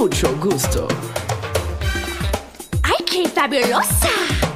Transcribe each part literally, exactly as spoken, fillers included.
mucho gusto. ¡Ay, qué fabulosa!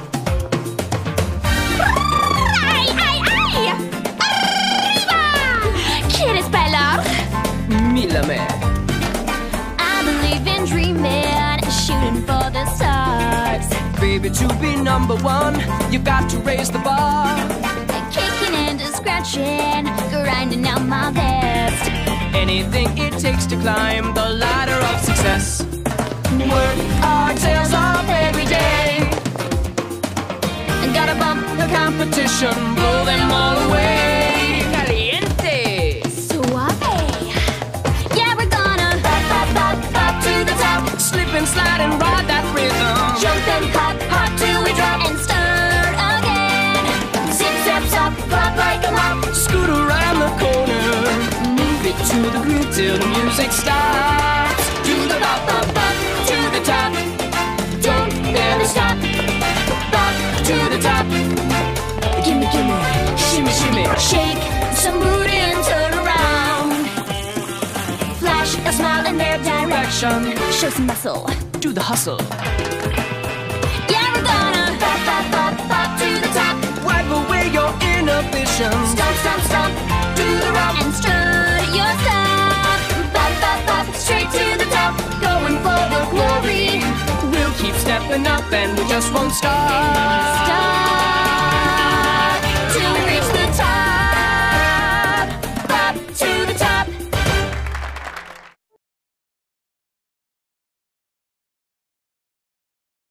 ¡Ay, ay, ay! ¡Arriba! ¿Quieres bailar? Mírame. I believe in dreaming, shooting for the stars. Baby, to be number one, you got to raise the bar. Kicking and scratching, grinding out my best. Anything it takes to climb the ladder of success. Work our tails off every day. Gotta bump the competition, blow them all away. Caliente. Suave. Yeah, we're gonna pop, pop, pop, pop to the top. Slip and slide and ride that rhythm. Jump and pop, hot till we drop and start again. Zip, zap, zap, pop like a mop. Scoot around the corner. Move it to the groove till the music stops. Do the bop, bop, bop to the top. Don't ever stop. Bop to the top. Gimme, gimme, shimmy, shimmy. Shake some booty and turn around. Flash a smile in their direction. Show some muscle. Do the hustle. Yeah, we're gonna pop, pop, pop, pop to the top. Wipe away your inhibitions. Stomp, stomp, stomp, do the romp and strut your stuff. Pop, pop, pop, straight to the top. Going for the glory. We'll keep stepping up and we just won't stop. Stop.